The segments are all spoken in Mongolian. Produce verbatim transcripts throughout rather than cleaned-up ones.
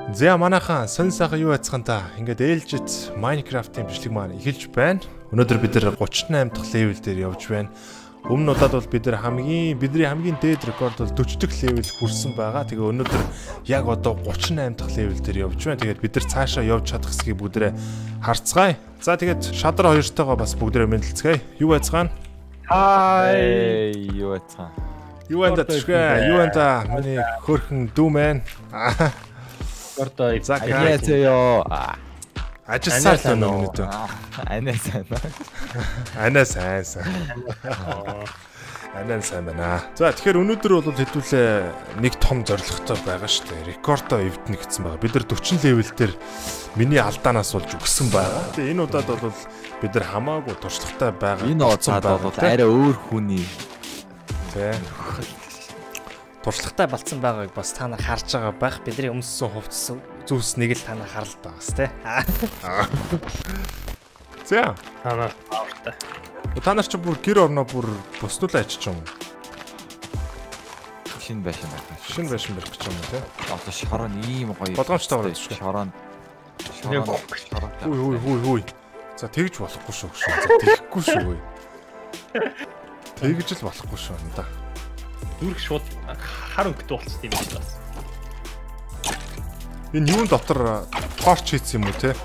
За манайхан сонь сайхан юу яцхан та ингээд ээлжит Minecraft-ийн бичлэг маань эхэлж байна. Өнөөдөр бид нэр thirty-eight дахь левел дээр явж байна. Өмнө удаад бол бид нэр хамгийн бидний хамгийн дээд рекорд бол forty дахь левел хүрсэн байгаа. Тэгээ өнөөдөр яг одоо thirty-eight дахь левел дээр явж байна. Тэгээд бид нар цаашаа явж чадах хэсгийг бүгдээ харцгаая. За тэгээд шадар хоёртойгоо бас бүгдээ мэдлэлцгээе. Юу яцгаана? Хай юу яцгаана? Юу энэ ташгаа? Юу энэ миний хөрхөн дүү мэн. Гортой 안녕하세요. Ажилласаа л байна өнөөдөр. 안녕하세요. Анаа сайн сайн. Анаа сайн байна. За тэгэхээр өнөөдөр бол хэдүүлээ нэг том зорилготой байгаа шүү дээ. Рекордоо эвдэнэ гэсэн байгаа. Бид нар forty левел дээр миний алдаанаас болж өгсөн байгаа. Тэгээ энэ удаад бол бид нар хамаагүй туршлагатай байгаа. Энэ удаад бол арай өөр хүний. Тэ. туршлагатай болцсон байгааг бас та нар харж байгаа байх. Бидний өмссөн хувцс зүйлс нэг л та нар харалт байгаас тий. За та нар авартай. Та нар ч бүр гэр орноо бүр буснуулаа ичиж юм. Шин байшин байна. Шин байшин барих гэж юм тий. Одоо шорон ийм гоё. Болгоомжтой байна шүү. Шорон. Шорон. Хүй хүй хүй хүй. За тэгж болохгүй шүү. За тэгэхгүй шүү. Тэгж л болохгүй шүү да. Дүрх шууд хар өнгөтэй болчихсон юм байна. Энэ юун дотор торч хийсэн юм уу те?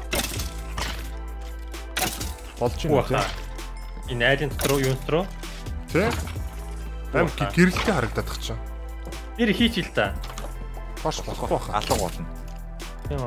Болж юм те? Энэ айлын дотор юу дотор? Тэ? Ам гэрэлтэй харагдаад тах чинь. Тэр хийчихэл та. Торч болохгүй баха. Алга болно. Тийм.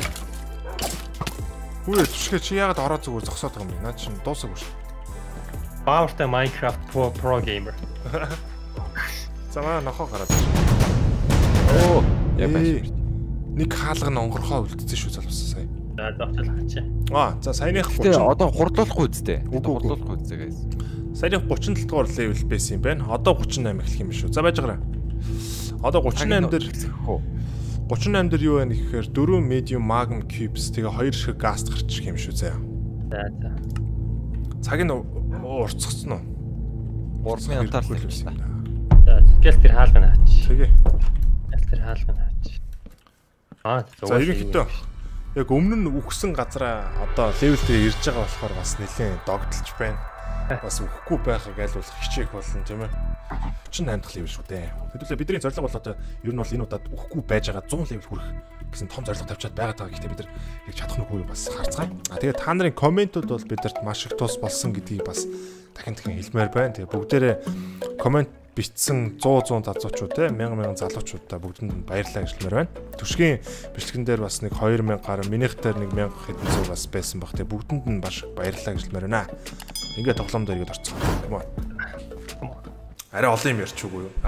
Үгүй түшгээ чи яагаад ороо зүгээр зогсоод байгаа юм бэ? Наа чинь дуусаагүй шүү. Баавартай Minecraft Pro Pro Gamer. Замаа нохоо гараад. Оо, яг байна. Нэг хаалга нь онгорхоо үлдсэн шүү залуусаа сая. За завчал хачаа. Аа, за саяных thirty. Одоо хурдлуулахгүй үстэй. Хурдлуулахгүй үстэй guys. Саяных thirty-seven дугаар левел байсан юм байна. Одоо thirty-eight эхлэх юм шүү. За байж гараа. Одоо thirty-eight дээр thirty-eight дээр юу байна гэхээр four medium magma cubes тэгээ two шиг газ гарчих юм шүү заа. За за. Цаг нь урцгцсан уу? Урсны антаар л байсан. За гэл тэр хаалга нь авч. Тэгээ. Гэл тэр хаалга нь авч. Аа за ерөнхийдөө яг өмнө нь үхсэн газараа одоо левел дээр ирж байгаа болохоор бас нэлээд догдолж байна. Бас үхэхгүй байхыг айлуулах хичээх болно тийм ээ. forty-eight дахь левел шүү дээ. Хэдүүлээ бидний зорилго бол одоо ер нь бол энэ удаад үхэхгүй байж байгаа one hundred левел хүрэх гэсэн том зорилго тавьчаад байгаа даа. Гэхдээ бид нар яг чадах нүггүй бас харцгаая. А тэгээд та нарын комментууд бол бидэрт маш их тус болсон гэдгийг бас дахин дахин хэлмээр байна. Тэгээд бүгдээрээ коммент бичсэн one hundred залуучууд те one thousand залуучуудаа бүгдэнд баярлалаа гэж хэлмээр байна. Түшгийн бичлэгэн дээр бас нэг two thousand гаруй, минийх дээр нэг one thousand хэдэн зур бас байсан баг. Тэгээ бүгдэнд нь баш баярлалаа гэж хэлмээр байна. Ингээ тоглоом дээр игээд орцгоо. Come on. Арай олон юм ярьчихгүй юу?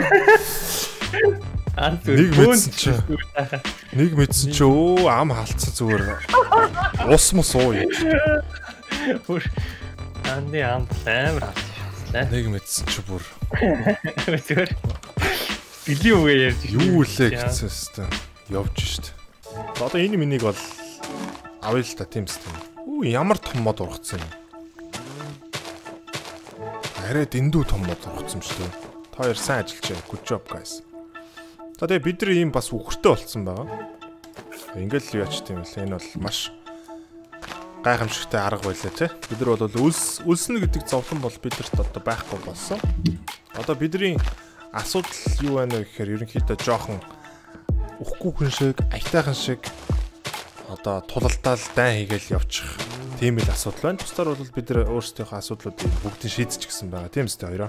Нэг мэдсэн чи. Нэг мэдсэн чи өө ам хаалцсан зүгээр. Ус мус уу юу? Бүр анди ам амар хаалцсан. Нэг мэдсэн чи бүр. Зүгээр. Били үгээ ярьж юу лээ гэсэн хэвээр явж шít. Одоо энэ минийг бол авъя л та тийм систем. Үу ямар том мод ургацсан юм. Арай дэндүү том мод ургацсан юм шүү дээ. Та хоёр сайн ажиллаж байна. Good job guys. За тэгээ бид нар ийм бас үхэртэй болцсон байгаа. Ингээл л яач тийм л энэ бол маш гайхамшигтай арга байлаа те. Бид нар бол үлс үлснэ гэдэг зовлон бол бидэрт одоо байхгүй болсон. Одоо бидний асуудал юу байна вэ гэхээр ерөнхийдөө жоохон үхгүй хүн шиг, аятайхан шиг одоо тулалдаал дайн хийгээл явчих. Тийм л асуудал байна. Тусдаар бол бид нар өөрсдийнхөө асуудлуудыг бүгдийг шийдчихсэн байгаа. Тийм үстэй хоёроо.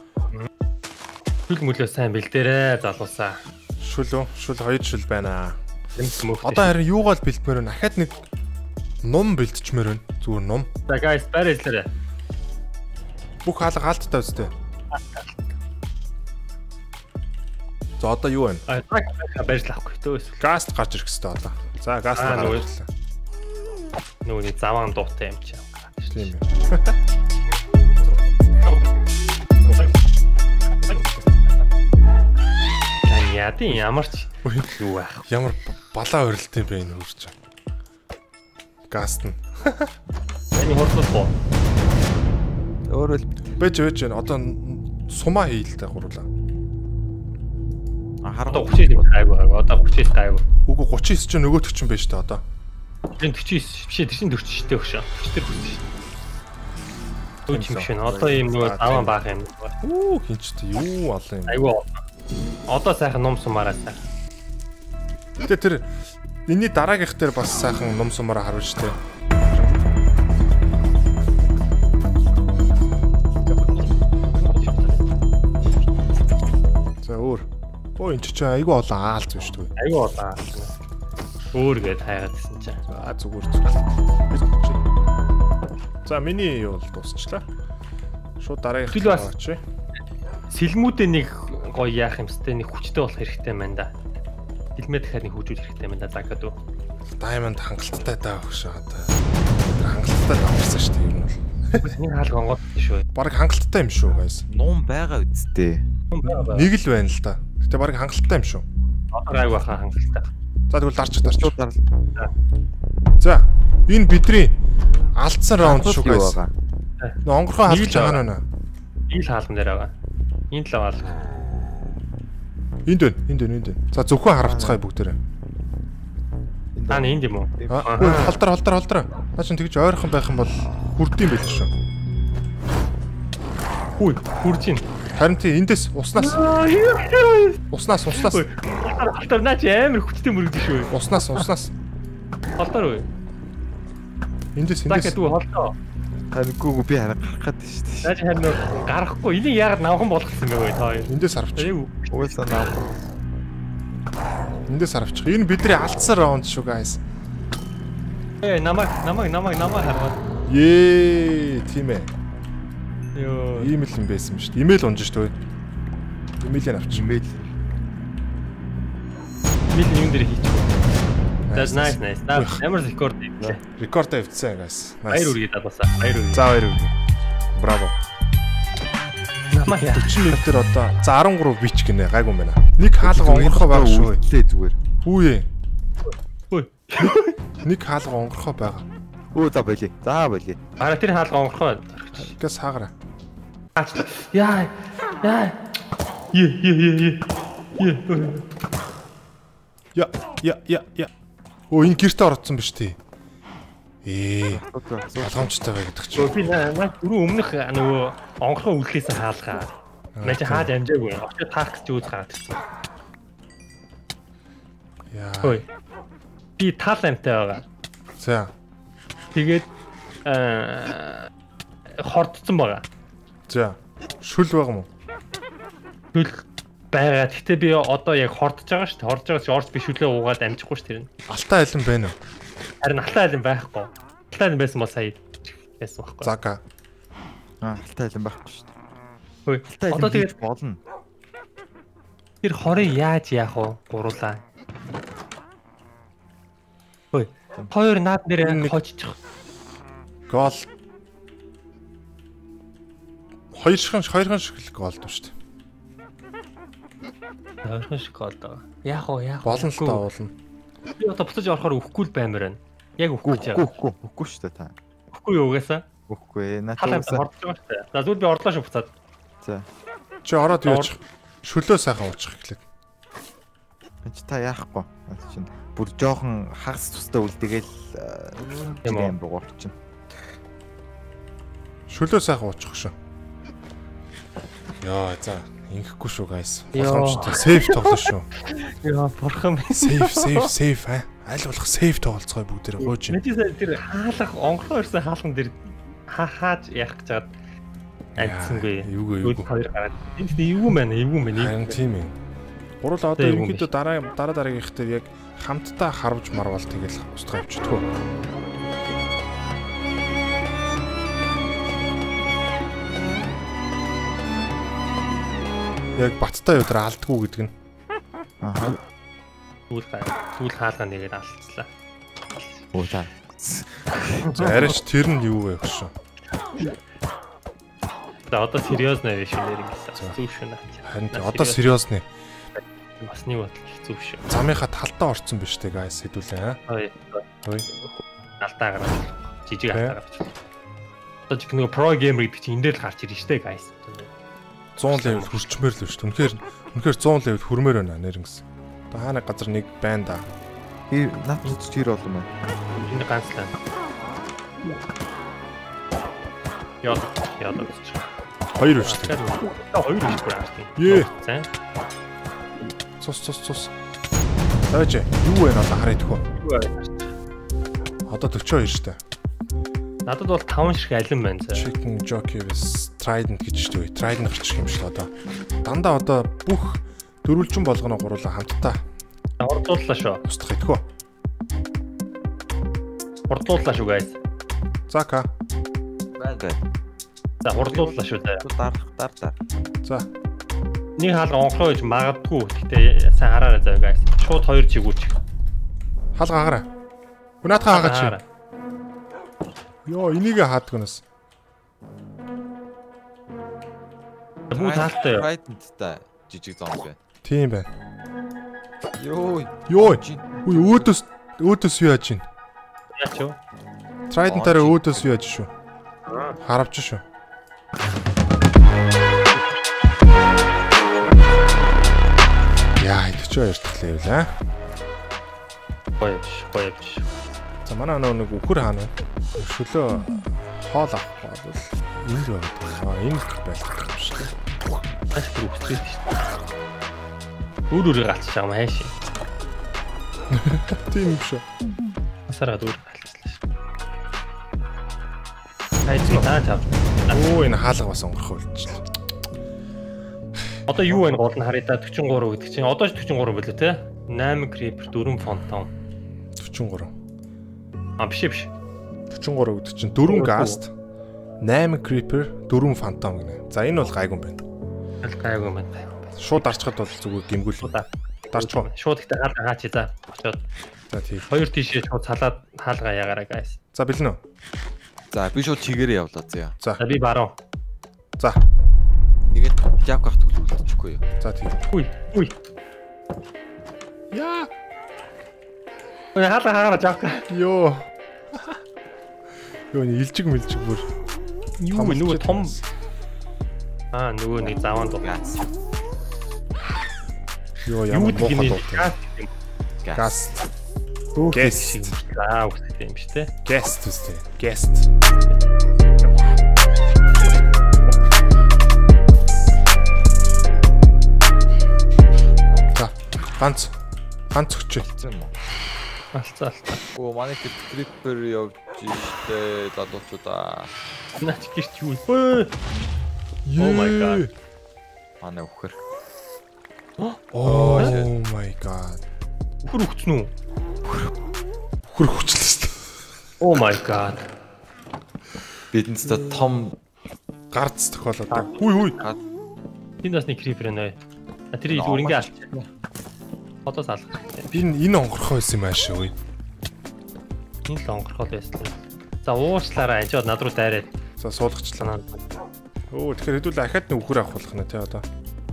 Шүл мөлөө сайн бэлдээрээ залуусаа. Шүл үү? Шүл хоёр шүл байна. Одоо харин юугаал бэлдмээр вэ? Ахаад нэг ном бэлдчихмээр байна. Зүгээр ном. За guys барай хэлээрэй. Бүх хаалга хаалттай үстэй. За одоо юу байна? Аа барьж авахгүй төөс. Гаст гарч ирэх хэрэгтэй одоо. За гаст гараад ирлээ. Нүуний заваан дуутай юм чи. Тийм ээ. Ядын ямар ч юу байх. Ямар балаа өрөлт юм бэ энэ үрч. Гаст нь. Эний хурдлахгүй. Өөрөө л бэж бэж одоо сумаа хийлтэй гурлаа. Одоо тридцать девять гайгүй байгаа. Одоо тридцать девять гайгүй. Үгүй тридцать девять ч нөгөөтг чинь байж та одоо. Тэр тридцать девять биш ээ, тэр чинь quaranta штэй өгшөө. quaranta хүрсэн шүү. Төвч юм шиг. Одоо ийм нөгөө даван баах юм. Үу хинчтэй юу олон юм. Айгүй. Одоо сайхан ном сумаараа сайхан. Гэтэ тэр энэний дараагийнх дээр бас сайхан ном сумаараа харуулж тээ. За өөр. Оо энэ ч айгүй олон аалз биш үү? Айгүй олон аалз. Өөр гээд хайгаад гисэн чинь. За зүгээр зүгээр. За миний юу бол дуусчлаа. Шууд дараагийнх аваач. Сэлмүүдээ нэг гоё яах юмстэй нэг хүчтэй болох хэрэгтэй байна да. Сэлмээ дахиад нэг хөгжүүл хэрэгтэй байна да загад уу. Diamond хангалттай даа өгш одоо. Хангалттай давсан шүү дээ юм бол. Нэг хаалга онгод шүү. Бараг хангалттай юм шүү guys. Ном байгаа үсттэй. Нэг л байна л да. Гэтэ бараг хангалттай юм шүү. Одоо айгүй хаа хангалттай. За тэгвэл дарч дарч. За энэ бидний алдсан раунд шүү guys. Нөө онгорхон хаалж байгаа нь байна. Ил хаалган дээр байгаа. Энд л аваад. Энд байна. Энд байна. Энд байна. За зөвхөн харавцгаая бүгдээрээ. Аа энд юм уу? Аа холдор холдор холдор. Наа чинь тэгж ойрхон байх юм бол хүрдэм байл шүү. Хүй хурж ийн. Харин тий эндээс уснаас. Уснаас уснаас. Холдор наа чи амар хүчтэй мөрөгдөж шүү. Уснаас уснаас. Холдор уу? Эндээс эндээс. Такет уу холдоо. Харингүй би харах гээд шүү дээ. Наач харин гарахгүй. Энийг яагаад навхан болгосон бэ вэ та хоёр? Эндээс харвч. Угаасаа нав. Эндээс харвчих. Энэ бидний алдсан раунд шүү guys. Э намайг намайг намайг намайг хараад. Ее, тийм ээ. Йоо. Ийм л юм байсан шүү дээ. Имэйл унж шүү дээ. Имэйлээ авч. Имэйл. Имэйл юм дээр хийчих. That's nice nice. Ямар рекорд хийлээ. Рекорд авчихсан guys. Баяр үргээд адуулсан. Баяр үргээд. За баяр үргээ. Браво. Намайг forty минут дээр одоо за13 бич гинэ гайгүй юм байна. Нэг хаалга онгорхоо байгаа шүү. Үлдээ зүгээр. Хүүе. Хөөе. Нэг хаалга онгорхоо байгаа. Өө за болий. За болий. Ара тэр хаалга онгорхоо. Гэс хаагаараа. Яа. Яа. Е е е е. Я я я я. Оо энэ гэртээ орцсон биз тий. Ээ. Боломжтой бай гэдэг чинь. Би наа түрүү өмнөх нөгөө онгорхоо үлдээсэн хаалгаа. Наа чи хаад амжаагүй. Очоо таах гэж үүс хаад. Яа. Хөөе. Би тал амтай байгаа. За. Тэгээд аа хордсон байгаа. За. Шүл байгаа мó? Шүл байгаа. Гэтэ би одоо яг хордож байгаа шүү дээ. Хордож байгаа чи орц би шүлээ уугаад амжихгүй шүү дээ. Алтай айлан байна уу? Харин алтай айлан байхгүй. Алтай айлан байсан бол сая байсан байхгүй. Зага. Аа, алтай айлан байхгүй шүү дээ. Хөөе. Одоо тэгээд болно. Тэр хорыг яаж яах вэ? Гуруулаа. Хөөе. Хоёр наад нэр хожчих. Гол. Хоёр шхан хоёр хан шиг гол дөө шүү дээ. Хоёр хан шиг гол доо. Яах вэ? Яах вэ? Болно л та уулна. Би одоо буцаж орохоор өхгүй л баймаар байна. Яг өхгүй ч. Үгүй, үгүй шүү дээ та. Үхгүй юу угаасаа? Үгүй, надад угаасаа хордож байгаа шүү дээ. За зүгээр би орлоо шүү буцаад. За. Чи ороод явж шөлөө сайхан уучих эхлэх. Энд та яахгүй. Чинь бүр жоохон хагас тустай үлдэгээл юм буугаар чинь. Шөлөө сайхан уучих шүү. Яа, за ингэхгүй шүү guys. Боломжтой сейф тоглоо шүү. Яа, бурхан. Сейф, сейф, сейф аа. Аль болох сейф тоглоцгоо бүгдээр гооч. Мэдээсээ тэр хаалах онгорхоо ирсэн хаалхан дээр хаа хааж яах гэж чад альцсангүй. Эвгүй эвгүй. Хоёр гараад. Энд эвгүй мэн, эвгүй мэн. Харин тийм ээ. Гурал одоо ерөнхийдөө дараа дараа дараагийнх дээр яг хамтдаа харвж марвал тэгэл устгаа явчихдаг. Яг баттай юу дээр алдгүй гэдэг нь. Аа. Сүүл сүүл хаалга нэгээд алдчихлаа. Оо та. За арайч тэр нь юу вэ гэж. За одоо сериозна вэ шүү нэр ингэсэн. Зүг шүү наа. Харин одоо сериозны. Бас нэг бодлоо зүг шүү. Замынхаа талтаа орцсон биз дээ guys хэдүүлээ аа. Хөөе. Хөөе. Алдаа гараад. Жижиг алдаа гараад. Одоо ч нэг про геймер гэдэг чинь энэ дээр л гарч ирж штэ guys. one hundred level хүрчмээр л шүү. Үнэхээр Үнэхээр цуун левел хүрмээр байна нэрнгэс. Одоо хаана газар нэг байна да. Би наадмын чир болом байна. Энэ ганцлаа. Яа, яа даа. Хоёр үржлээ. Хоёр үржлээ аартыг. Ее. За. Цус цус цус. Тааж юу вэ надад харъя төхөө. Юу вэ? Одоо forty-two штэ. Надад бол таван шиг алин байна заа. Chicken jockey with trident гэж шүү дээ. Trident гарчих юм шиг одоо. Дандаа одоо бүх дөрвөлжин болгоно гуруулаа хамтдаа. Хурдлууллаа шүү. Устгах идэхөө. Хурдлууллаа шүү guys. За ка. Байна бай. За хурдлууллаа шүү заа. Дарах дар дар. За. Нэг хаалга онхлоо гэж магадгүй. Гэтэ сайн хараарай заа guys. Шууд хоёр жигүүч. Хаалга хаагаарай. Унаатаа хаагач. Йоо, энийг хаадаг нас. Бүү таалтай юу? Trident-тай жижиг зомби байна. Тийм байна. Йоо. Йоо. Үгүй өөдөөс өөдөөс юу яаж ийн? Яач юу? Trident-аараа өөдөөс юу яаж шүү? Харавч шүү. Яа, forty-two дахь левел аа. Гоёч, гоёч. За манай нэг үхэр хаана вэ? Шөлөө хоол авах бол энэ л байдаг. Аа, энэ л байлгах юм шиг тийм. Аж бүр үстэй шүү. Өөр өөр галчих юм хайш. Тийм юм шүү. Асараад өөр галчлаа шүү. Хайч таа тав. Оо, энэ хаалга бас онгорхоо үлдчихлээ. Одоо юу вэ гол нь харъя та forty-three гэдэг чинь одоо ч forty-three болоо те. eight creeper, four phantom. forty-three. А биш биш. forty-three гэдэг чинь four ghast, eight creeper, four phantom гэнэ. За энэ бол гайгүй юм байна. Аль гайгүй юм байна. Шууд дарчхад бол зүгээр гимгүүл. Дарчгаа. Шууд ихтэй хаалга хаач за. Очоод. За тийм. Хоёр тийшээ шууд салаад хаалга ягаараа guys. За бэлэн үү? За би шууд чигээрээ явлаа заяа. За. За би баруун. За. Тэгээд жавк ахт үлдчихгүй юу? За тийм. Үгүй, үгүй. Яа. Ой хаалга хаагаараа жаах. Йоо. Йоо илжиг мэлжиг бүр. Юу вэ нөгөө том. Аа нөгөө нэг заваанд Гац. Йоо ямар муухай дуу. Газ. Guest. Аа үстэй юм шүү дээ. Guest үстэй. Guest. За. Ганц. Ганц өчөө. Хэцүү юм уу? Алцаа алцаа. Оо манай хэд creeper явж штэ залуучуудаа. Наач гэрч юу вэ? Oh my god. Манай үхэр. Oh my god. Үхэр өгцөн үү? Үхэр хүчлээ шүү дээ. Oh my god. Бидэнд та том Гарц тохиолоо. Хүй хүй. Энэ бас нэг creeper нэ. А тэр илүү ингээ алч. Одоо салах. Энэ энэ онгорхоо байсан юм аашаа үе. Энэ л онгорхол байсан. За уучлаарай анжаад над руу дайраад. За суулгачлаа. Оо тэгэхээр хэдүүл ахаад нэг үхэр авах болох нэ тий одоо.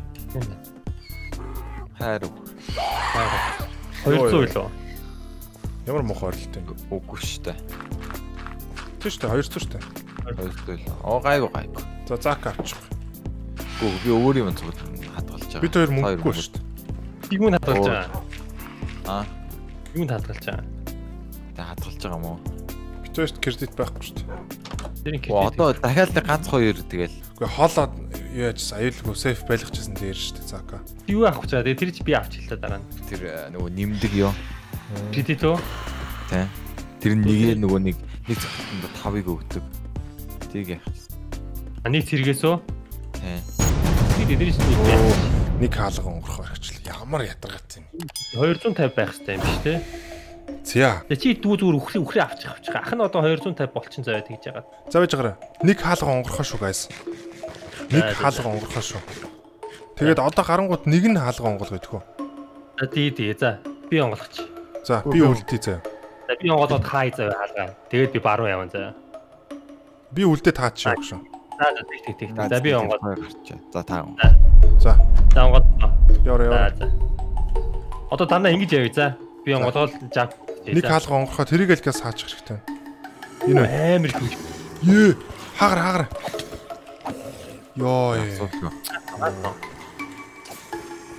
хайр two hundred илүү. Ямар мохоо оролтой. үгүй штэ. Тийм штэ two hundred штэ. two hundred л. Оо гайгүй гайгүй. За зак авчих. Гүү би өөр юм зүгээр хадгалж байгаа. Бид хоёр мөнгөгүй штэ. Юу нь хадгалж байгаа? Аа. Юу нь хадгалж байгаа? Тэ хадгалж байгаа юм уу? Бид хоёрт кредит байхгүй штэ. Тэрийн Оо одоо дахиад нэг ганц хоёр тэгэл. Үгүй хоолоод юу яажсан аюулгүй сейф байлгachсан дээр штэ зака. Юу авах гэж байгаа. Тэр чи би авч хэлээ дараа нь. Тэр нөгөө нэмдэг ёо. Кредит үү? Тэ. Тэр нэгээ нөгөө нэг нэг цагтанд тавыг өгдөг. Тийг яах вэ? А нэг цэргээс үү? Тэ. Тэр дээр чинь нэг Нэг хаалга онгорхоо орчихлоо. Ямар ядаргаат юм. two hundred fifty байх хэрэгтэй юм биш үү? Зя. Тэг чи дүү зүгээр үхрээ үхрээ авчих авчих. Ах нь одоо two hundred fifty болчихсон заяа тэгж байгаа. За байж байгаарай. Нэг хаалга онгорхоо шүү guys. Нэг хаалга онгорхоо шүү. Тэгээд одоо гарангууд нэг нь хаалга онгол гэдэггүй. За тий тий за би онголгоч. За би үлдээ заяа. За би онголоод хай заяа хаалгаа. Тэгээд би баруун явна заяа. Би үлдээ таачих шүү шүү. За за тэг тэг тэг. За би онгол. гарчаа. За таа. За. За онгол. Яра яра. За за. Одоо дандаа ингэж явъя за. Би онголоод жаг. Нэг хаалга онгорхоо тэрийг л газ хаачих хэрэгтэй. Энэ амар их. Ее. Хагар хагар. Йоо.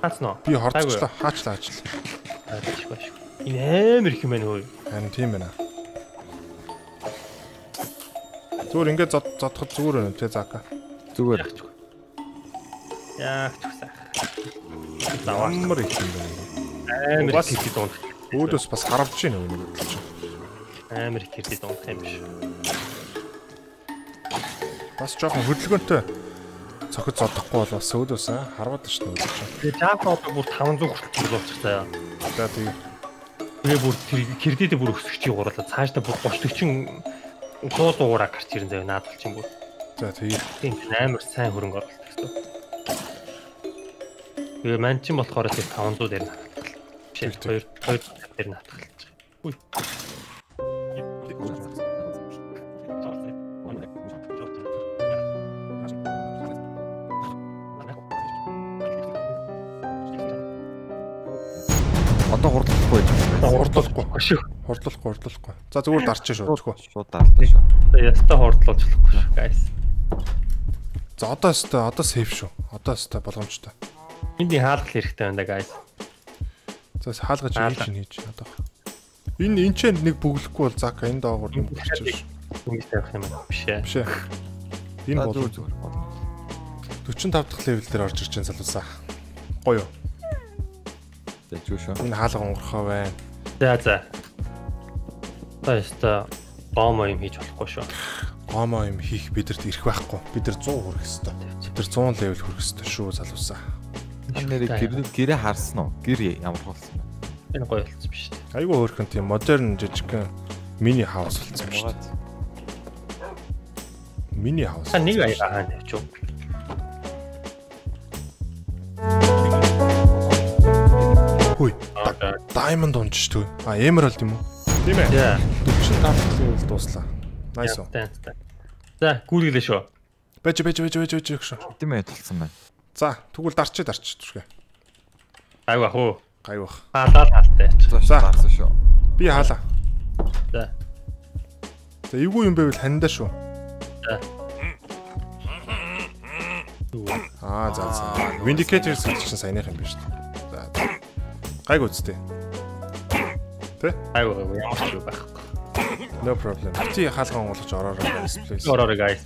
Хаацнаа. Би хордчихлаа. Хаачлаа ажил. Аач баш. Энэ амар их юм байна хөөе. Харин тийм байна. Зүгээр ингээд зод зодоход зүгээр байна тий зака. Зүгээр. Яах ч гэсэн. Амар их юм байна. Амар их хэдий дунд. Өөдөөс бас харавж байна үү нэг бодлоо. Амар их хэдий дунд юм биш. Бас жоохон хөдөлгөөнтэй цохид зодохгүй бол бас өөдөөс харваад шүү дээ. Тэгээ жаапа одоо бүр таван зуун хүртэл болчих заяа. За тийм. Тэгээ бүр кредитээ бүр өсгөж гурлаа. Цаашдаа бүр тридцать40 сто дуурай гарч ирэн заяа наадвал чинь бүр. За тийм. Тийм амар сайн хөрөнгө оруулалт гэсэн. Тэгээ ман чинь болохоор тийм таван зуун дээр наадвал. Биш хоёр хоёр дээр наадвал. Үй. Одоо хурдлахгүй байж байна. Хурдлахгүй. Шүү. Хурдлахгүй, хурдлахгүй. За зүгээр дарчаа шүү зөвхөн. Шууд даалдаа шүү. Яста хордлуулчихлахгүй шүү, guys. За одоо өстой, одоо сейф шүү. Одоо өстой боломжтой. Эндийн хаалгал хэрэгтэй байна да, guys. За хаалгаж хийж хийж одоо. Энэ энэ ч нэг бүглэхгүй бол зака энэ доогуур юм болчих шүү. Ингэж тавих юм биш ээ. Биш ээ. Энэ бол зүгээр. forty-five дахь левел дээр орж ирж байгаа залуусаа. Гоё юу? Тэгж шүү. Энэ хаалга онгорхоо байна. За за. За яста боомо юм хийж болохгүй шүү. Гомоо юм хийх бидэрт ирэх байхгүй. Бид нар one hundred хүрэх ёстой. Бид нар one hundred левел хүрэх ёстой шүү залуусаа. Нэрээ гэр гэрээ харсан уу? Гэр ямар болсон бэ? Энэ гоё болсон биш үү? Айгуу хөөрхөн тийм модерн жижигхэн мини хаус болсон юм шүү. Мини хаус. Та нэг аяга хаана тавьчих уу? Хүй. Diamond унж шүү. А emerald юм уу? Тийм ээ. За. forty-five дахь левел дуслаа. Nice уу. За, гүйлгэлээ шүү. Бэж бэж бэж бэж бэж шүү. Хэдэн минут болсон байна? За, тэгвэл дарчээ дарч түшгэ. Гайвах уу? Гайвах. Хаалаа хаалтай. За. Дарсан шүү. Би хаалаа. За. За, эвгүй юм байвал хандаа шүү. За. Аа, за за. Vindicator чинь саяных юм биш үү? За. Гайг үстэй. Тэ? Гайвах ямар ч юу байхгүй. No problem. Ти хаалган онгоолгож ороорой guys please. Ороорой guys.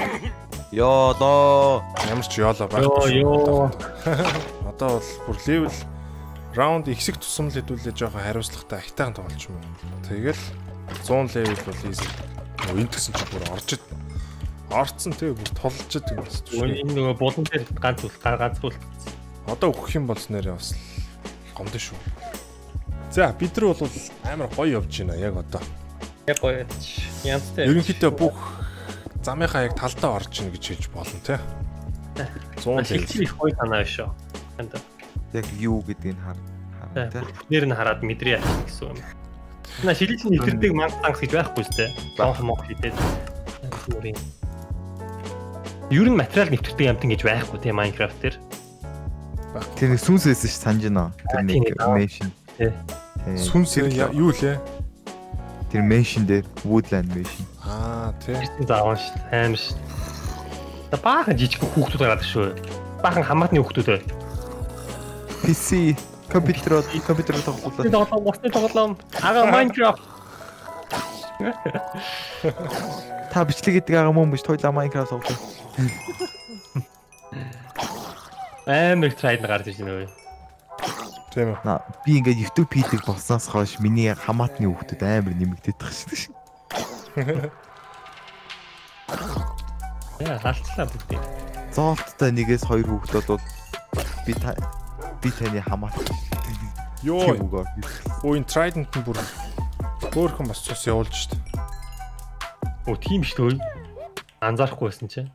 Ёолоо. Ямар ч ёолоо байхгүй. Ёо. Одоо бол бүр level раунд ихсэг тусам л хэдүүлээ жоохон хариуцлагатай ахтайхан тоглож юм. Тэгэл one hundred level бол easy. Нөө энэ гэсэн чи бүр орж ид. Орцсон тий бүр тулж ид юм бас. Энэ нөгөө булан дээр ганц үл ганц үл. Одоо өгөх юм бол нэрээ бас гомдсон шүү. За бид нар бол амар гоё явж байна яг одоо. Яг гоё ч янзтай. Ерөнхийдөө бүх замынхаа яг талдаа орж ийн гэж хэлж болно тий. one hundred Шилжил их гоё санаа шүү. Энд. Яг юу гэдгийг хар. Тэ. Нэр нь хараад мэдрээ гэсэн юм. На шилжил нэвтрдэг манг танк гэж байхгүй зү. Баах мох хийдээд. Ер нь материал нэвтрдэг амт ингэж байхгүй тий Minecraft дээр. Тэр нэг сүнс байсан ш санаж байна. Тэр нэг mention. Тий. Сүнс юу лээ? Тэр mention дээр woodland mention. Аа тий. Тэр заавал ш аим ш. Та баахан жижиг хүүхдүүд гараад шүү. Баахан хамаатны хүүхдүүд бай. пи си компьютер компьютер тоглолоо. Тэр тоглоом, усны тоглоом. Ага Minecraft. Та бичлэг гэдэг ага мөн биш тойлоо Minecraft тоглоо. Амар трайд гарч ирж байна үү? Тийм үү. На би ингээд YouTube хийдэг болсноос хойш миний хамаатны хүүхдүүд амар нэмэгдээд тах шүү. Яа, халтлаа бүгдээ. Зоолттой нэгээс хоёр хүүхдүүд бол би та би таны хамаат. Йоо. Өө энэ Trident нь бүр өөрхөн бас цус явуулж штт. Оо тийм шүү дээ. Анзаарахгүй байсан чинь.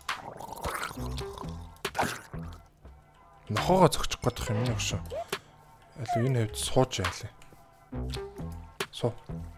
Нохоогоо зөгчих годох юм яг шүү. Алуу энэ хэвд сууж яалаа. Суу.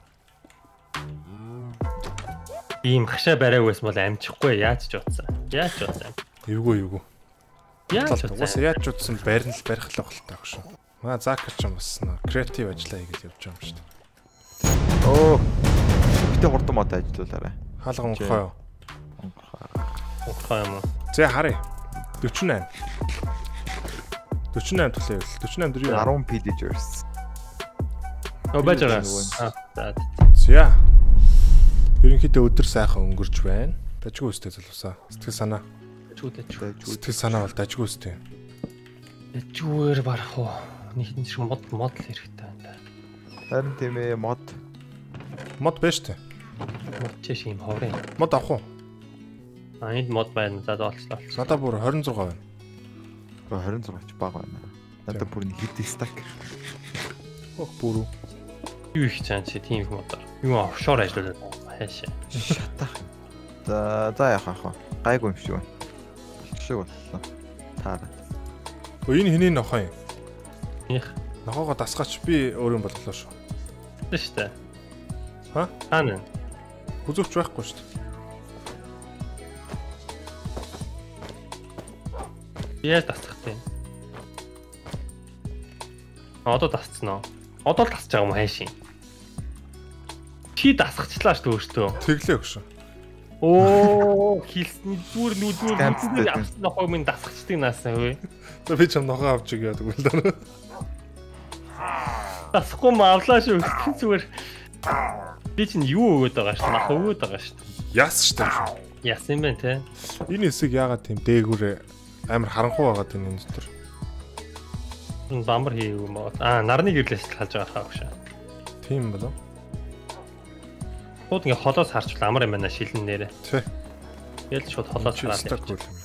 Ийм хашаа барайг байсан бол амжихгүй яаж ч утсан. Яаж ч утсан. Эвгүй эвгүй. Яаж ч Уус утсан. яаж ч утсан барин л барих л багтаа ах шүү. Маа заакер ч юм бас креатив ажиллаа хийгээл явж байгаа юм шүү дээ. Оо. Битээ хурдан мод ажиллуулаарай. Хаалга онгохоо юу? Ухаа юм уу? За харъя. forty-nine. forty-eight дахь level. forty-eight дөрөв. ten villagers. Оо байж байгаа. Аа за. За. Ерөнхийдөө өдөр сайхан өнгөрч байна. Дажгүй өстэй залуусаа. Сэтгэл санаа. Дажгүй дажгүй. Сэтгэл санаа бол дажгүй өстэй. Дажгүйгээр барах уу? Нийтэн шиг мод мод л хэрэгтэй байна. Харин тийм ээ мод. Мод байж тээ. Мод чиш юм ховрын. Мод авах уу? А энд мод байна. За олцлоо. Надад бүр twenty-six байна. twenty-six ч бага байна. Надад бүр нэг хэд стак. Ох бүрүү. Юу их чаан чи тийм их модоор. Юу офшор ажиллаад хайшаа. Шатах. За за яах вэ? Гайгүй юм шиг байна. Шиг боллоо. Таараа. Өө энэ хэний нохоо юм? Их. Нохоогоо дасгаач би өөрөө боллоо шүү. Тийм шүү дээ. Ха? Хаана? Үзүүч байхгүй шүү дээ. Яаж дасгах тийм? Одоо дасцсан уу? Одоо л дасч байгаа юм хайшин. Чи дасгачлаа шүү өөртөө. Тэглээ өгшөө. Оо, хилсний зүгээр нүдээр нүдээр авсан нохоо минь дасгачдаг наасаа хөөе. За би ч юм нохоо авч игээ гэдэг л даа. Дасахгүй мавлаа шүү зүгээр. Би чинь юу өгöd байгаа шүү? Нах өгöd байгаа шүү. Яс штэ. Яс юм бэ те? Энэ хэсэг яагаад тийм дээгүүрээ амар харанхуй байгаа тийм энэ дотор. Бамбар хийв юм бод. Аа, нарны гэрлээс халж байгаа хаа гэж. Тийм болов. Шууд ингээ холоос харчвал амар юм байна шилэн нэрэ. Тий. Тэгэл шууд холоос хараад.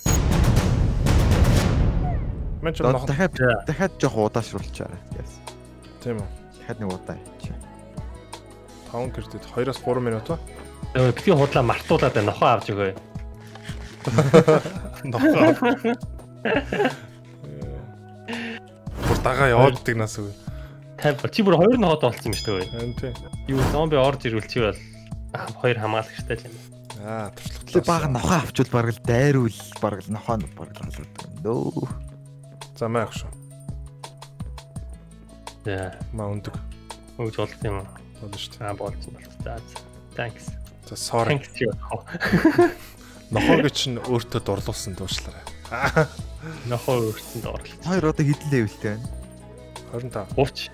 Мэн ч нохоо дахиад дахиад жоох удаашруулчаарай. Яс. Тийм үү. Дахиад нэг удаа хийчих. five гэрдэд two-аас three минут ба. Өө бити худлаа мартуулаад нохоо авч өгөө. Нохоо. Бүр дагаа явааддаг нас үгүй. Тав чи бүр хоёр нохоод олцсон юм шүү дээ. Харин тий. Юу зомби орж ирвэл чи бол хоёр хамгаалагчтай л юм. Аа, туршлагатай. Тэг бага нохоо авчвал бараг л дайруул бараг л нохоо бараг л алдаг. Нөө. За маяг шүү. За, Маа өндөг. өгч болд юм уу? Болно шүү дээ. Аа, болсон бол. За, thanks. За sorry. Thanks you. Нохоог чинь өөртөө дурлуулсан дуушлаарай. Нохоо өөртөнд орлоо. Хоёр одоо хэдэн левелтэй байна? twenty-five. Ууч.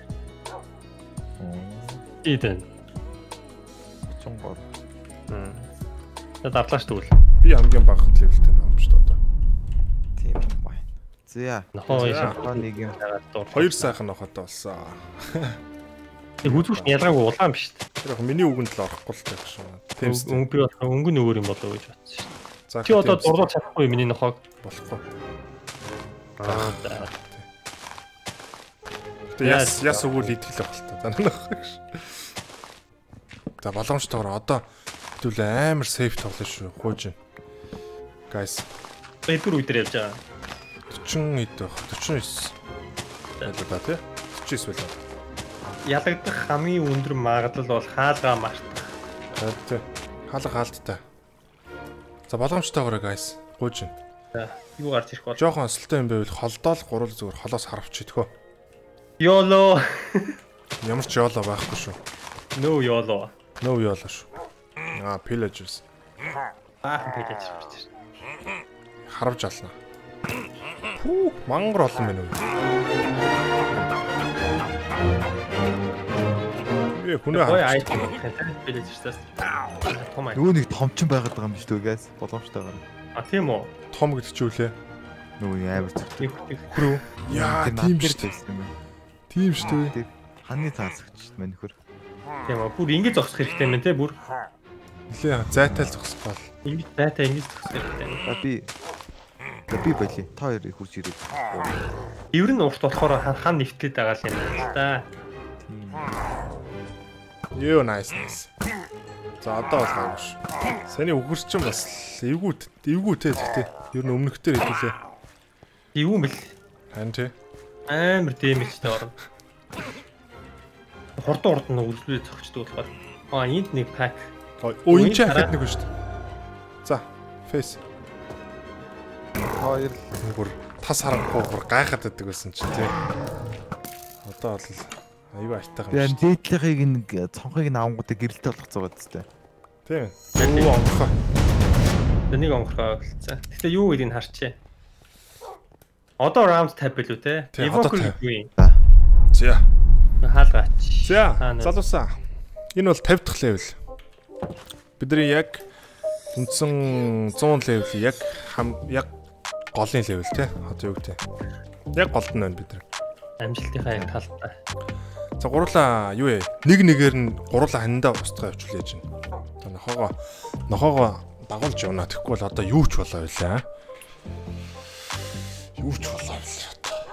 Идэн. thirty-three. Хм. За дарлаач тэгвэл. Би хамгийн бага левелтэй юм шүү дээ одоо. Тийм юм байна. За. Нохоо За. яшаа нэг юм. Хоёр сайхан нохотой болсон. Тэг үзүүш нь ялгаагүй улаан биш үү? Тэр яг миний үгэнд л орохгүй л байх шүү. Тэмс. Өнгө би болох өнгө нь өөр юм болоо гэж бодсон шүү. За Чи одоо дурлуулж чадахгүй миний нохоог. болохгүй. Аа. За. Тэ яс яс өгвөл итгэл байх л та. Данах. За боломжтойгоор одоо хэдүүл амар сейф тоглоно шүү. Хууж. Guys. Эдгэр үдэр явж байгаа. forty хэд байх. forty-nine. Ялаа да тий. forty-nine байлаа. Ялагдах хамгийн өндөр магадлал бол хаалгаа мартах. Тий. Хаалга хаалттай. За боломжтойгоор guys. Гууж. За, юу гарч ирэх бол? Жохон өсөлтөө юм байвал холдоол гурал зүгээр холоос харавч идэх. Ёло. Ямар ч ёолоо байхгүй шүү. No ёло. No ёолоо шүү. Аа, pillagers. Аа, пилэж ирж. Харавж ална. Хүү, мангар олон байна уу? Ээ, хүнээ Ой, харавч. айт пилэж ирсээс. Том ай. Нөгөө нэг томчин байгаад байгаа юм шүү дээ гайс. Боломжтойгоор. А тийм үү? Том гэдэг чи үлээ. Нөгөө амар зүг. Хүрүү. Яа, тийм шүү дээ. дээ. Тийм шүү дээ. Ханы таасагч мань хөр. Тийм үү? Бүр ингэж зогсох хэрэгтэй юм те бүр. Нилээ зайтай л зогсгоол. Ингэж байтаа ингэж зогсох хэрэгтэй. За би За би болий. Та хоёр хурж ирээд. Ивэр нь урт болохоор хан нэвтлээд байгаа л юм байна л да. Ёо, nice nice. За одоо бол гайгүй ш. Саний үгэрч чинь бас эвгүү эвгүү те гэхдээ ер нь өмнөхдөр хэдүүлээ. Юу юм бэл? Хан тий. Амар дэмэжтэй орно. Хурдан урд нь үлдээ зогчдөг болохоор. Аа энд нэг пак. Оо энэ ч ахад нэг шүү дээ. За, face. Хоёр бүр тас харахгүй бүр гайхаад байдаг байсан чи тий. Одоо бол аюу айтайхан би шүү. дээдлийнхийг нэг цонхыг нь авангуудаа гэрэлтэй болгох зугаад тест. Тийм. Оо онгохоо. Энийг онгорхоо гэлцээ. Гэтэ юу гэдгийг харчээ. Одоо round five билүү те? Тий, одоо Evoker тавь. юу юм? За. Хаалгач. За, залуусаа. Энэ бол фifty дахь level. Бидний яг үндсэн one hundred level яг хам яг голын level тий. Одоо юу гэдэг. Яг голд нь байна бид нар. Амжилтынхаа яг талтай. За гурлаа юу вэ? Нэг нэгээр нь гурлаа хандаа устгаа явуул яаж байна. Одоо нохоогоо нохоогоо дагуулж явна. Тэгэхгүй бол одоо юу ч болоо байлаа. Юу ч болоо байлаа.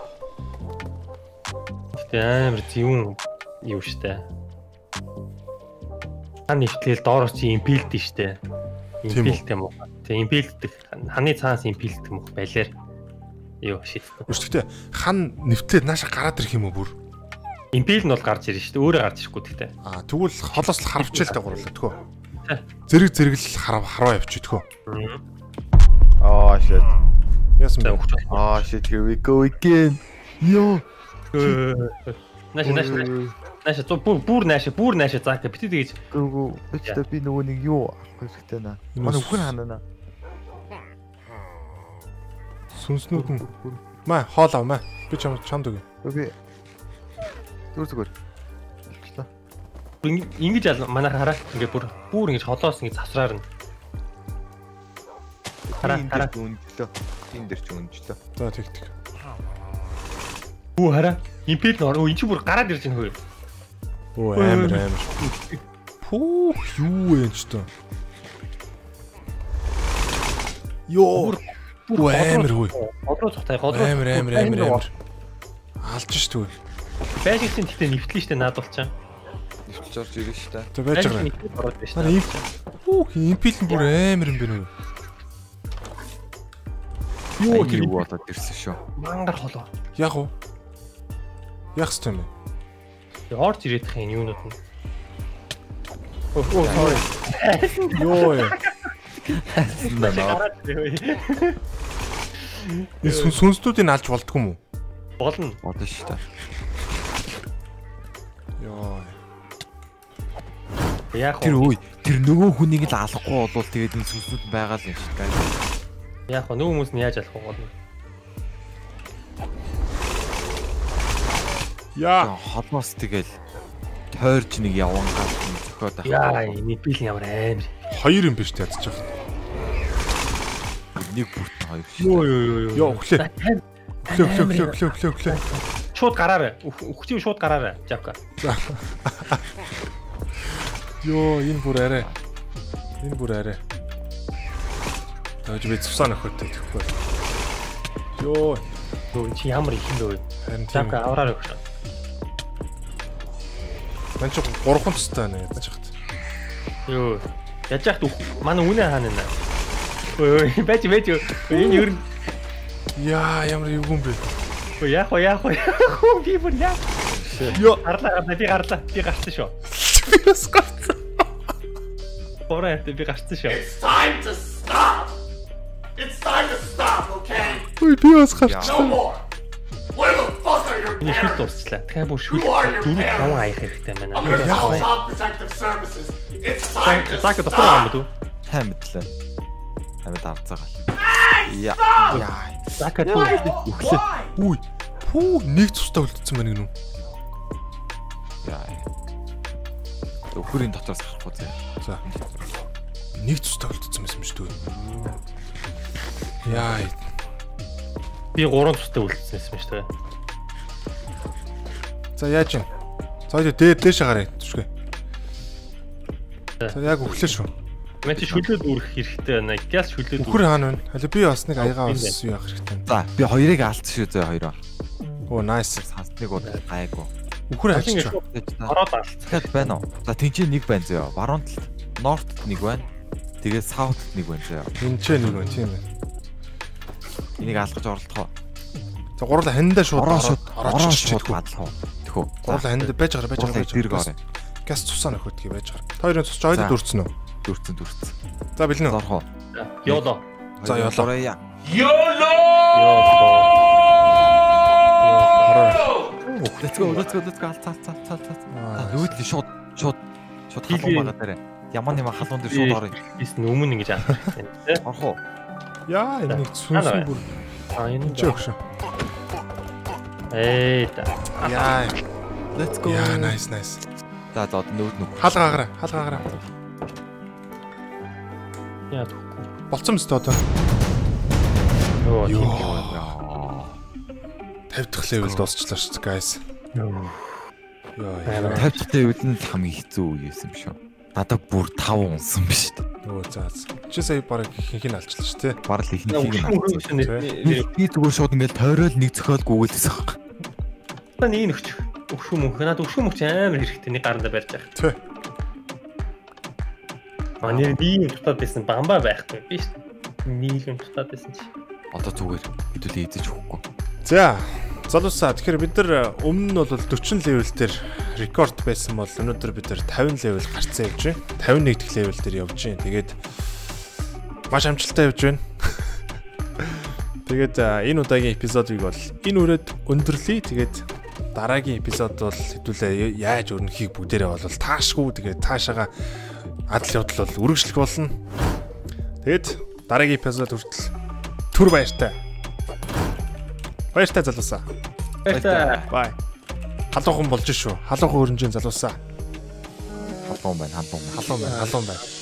Тэ амар зөвүүн юу штэ. Хан нэвтлэл доороос чи импилд штэ. Импилд юм уу? Тэ импилд ханы цаанаас импилд юм уу байлаар. Юу шийдтээ. Гэхдээ хан нэвтлээд нааша гараад ирэх юм уу бүр? Импил нь бол гарч ирж штэ. Өөрөө гарч ирэхгүй гэхдээ. Аа тэгвэл холоос л харавчаал дагуурлаа тгөө. Зэрэг зэрэг л харав хараа явчих тгөө. Аа shit. Яасан бэ? Аа shit, here we go again. Yo. Нааша нааша нааша бүр бүр нааша бүр нааша заах битээ тэгэж. Гүү битээ би нөгөө нэг юу авах хэрэгтэй наа. Манай үхэн ханаа. Сүнснүүд нь маа хоол ав маа. Би чам чамд өгье. Би зүр зүгээр. Ингэж ал манай хараа ингээ бүр бүр ингэж холоос ингэ завсраар нь. Хараа хараа үнэлээ. Тин дээр ч үнэлээ. За тэг тэг. Үу хараа. Импил нь өө эн чи бүр гараад ирж байна хөөе. Оо амар амар. Пүү юу вэ ч тоо. Йоо. Бүр амар хөөе. Годроо цогтой годроо. Амар амар амар амар. Алж ш түү. Бэжигсэн гэхдээ нэвтлэн штэ наадуулчаа. Нэвтлж орж ирэн штэ. Тэ байж байгаа. Манай имп. Пүү импил нь бүр амар юм байна уу? Юу юу болоод ирсэн шүү. Мангар холоо. Яг уу. Яг хэвчээ юм. Орж ирэх юм юунууд нь. Оо sorry. Йоо. Энэ сүнслүүдийг алж болдгоо юм уу? Болно. Болно шүү дээ. Йоо. Яг Тэр үе тэр нөгөө хүнийг л алахгүй болвол тэгээд энэ сүнслүүд байгаа л юм шүү дээ. Яг нөгөө хүмүүс нь яаж алах вэ? Яа, холмоос тэгэл тойрч нэг яван гал зөхиод байх. Яа, энэ бил ямар амар. Хоёр юм биш тязж байгаа. Нэг бүрт хоёр шүү. Йоо ёо ёо. Йоо, өглөө. Өглөө, өглөө, өглөө, өглөө, өглөө. Шууд гараарай. Өгчив шууд гараарай. Жавка. Йоо, энэ бүр арай. Энэ бүр арай. Тож би цусаа нөхөдтэй тэгэхгүй. Йоо, Йоо, чи ямар их юм бэ? харин Жавка авраар өгш. мань ч гурван цустай байна ядаж хат. Йоо. Яаж яхад манай үнэ хаана нэ? Ой, бэж бэж. Энэ юу? Яа, ямар юу юм бэ? Ой, яах вэ? Яах вэ? Би бүр яа. Йоо, Гарлаа, гарлаа, би гарлаа. Би гарсан шүү. би бас гарсан. Бороо би гарсан шүү. It's time to stop! It's time to stop, okay? Ой, би бас No гарсан. more! Where the fuck are your Миний шүл parents? дурслаа. Тэгэхээр бүр шүл Who are your дөрөв parents? таван аях хэрэгтэй байна. I'm gonna call Child Protective Services. It's time to Заак дотор байгаа юм дүү. Сайн мэдлээ. Амьд авцаагаа. Яа. Яа. Заак дүү. Өглөө. Үй. Пүү, нэг цустай үлдсэн байна гинүү. Яа. Өхөрийн дотроос харахгүй зэ. За. Нэг цустай үлдсэн байсан юм шүү дээ. Яа. Би гурван тустай үлдсэн юм шүү дээ. За яаж юм? За дээд дээш гараа түшгэ. За яг өглөө шүү. Мэн чи шүлээд үрэх хэрэгтэй байна. Гяс шүлээд Үхэр хаана байна? Хали би бас нэг аяга ус юу явах хэрэгтэй. За би хоёрыг алдсан шүү зэ хоёроо. Оо nice. Сансныг удаа гайгүй. Үхэр алчих. ороод алц. Дахиад байна уу? За тэнцээ нэг байна зөө. Баруун талд нортт нэг байна. Тэгээд саутт нэг байна зөө. Энд ч нэг байна тийм ээ. Энийг алгаж орлохоо. За гурлаа хандаа шууд Ороо шууд ороод ороо шууд шууд адлах уу? Тэхүү. гурлаа хандаа байж гараа байж гараа байж Дэрэг гараа. орё. Газ цусаа нөхөдгий байж гараа. Та хоёрын цус жойд дөрцөн үү? Дүрцэн дүрцэн. За бэлэн үү? Зорхоо. Ёолоо. За ёолоо. Яа. YOLO! Let's go, let's go, let's go. Цаа цаа цаа цаа. Нүүдли шууд шууд шууд халуун байгаа дээрээ. Ямар нэм халуун дээр шууд орё. Бис өмнө ингэж авах хэрэгтэй тийм. Орхоо. Яа, энэ нэг сүнсэн бүр Аа энэ Чи өгшөө. Ээ та. Яа. Let's go. Яа, nice nice. За за одоо нүүд нүх. Хаалгаагаараа, хаалгаагаараа. Яа. Болцсон мэт одоо. Йоо. Йоо. тавьд дахь левел дуусчлаа шүү дээ, guys. Йоо. Йоо. тавьд дахь левел нь хамгийн хэцүү үе юм шүү. Надад бүр тав унсан биш үү? Нөгөө заа. Чи сая бараг ихэнх нь алчлаа шүү дээ. Барал ихнийхийг нь алсан. Нэг Би зүгээр шууд ингээл тойрол нэг зохиол гүгэлсэн юм. нэг нөхч. Өгшөө мөнх. Надад өгшөө мөнх амар хэрэгтэй. Нэг гаранда барьж байгаа. Тэ. Манай ийм тутаад байсан бамбаа байхгүй биш. Нийлэн тутаад байсан чи. Одоо зүгээр хэдүүлээ эзэж өгөхгүй. За. Залуусаа тэгэхээр бид нар өмнө нь бол forty левел дээр рекорд байсан бол өнөөдөр бид нар fifty левел гарцсан явж байна. fifty-one дэх левел дээр явж байна. Тэгээд маш амжилттай явж байна. Тэгээд энэ удаагийн эпизодыг бол энэ үрээд өндөрлөе. Тэгээд дараагийн эпизод бол хэдүүлээ яаж өрнөхийг бүгдээрээ бол таашгүй. Тэгээд таашаага адал явдал бол үргэлжлэх болно. Тэгээд дараагийн эпизод хүртэл түр баяртай. Баяртай залуусаа. Баяртай. Бай. Халуухан болж шүү. Халуухан өрнжийн залуусаа. Халуун байна, халуун. Халуун байна, халуун байна.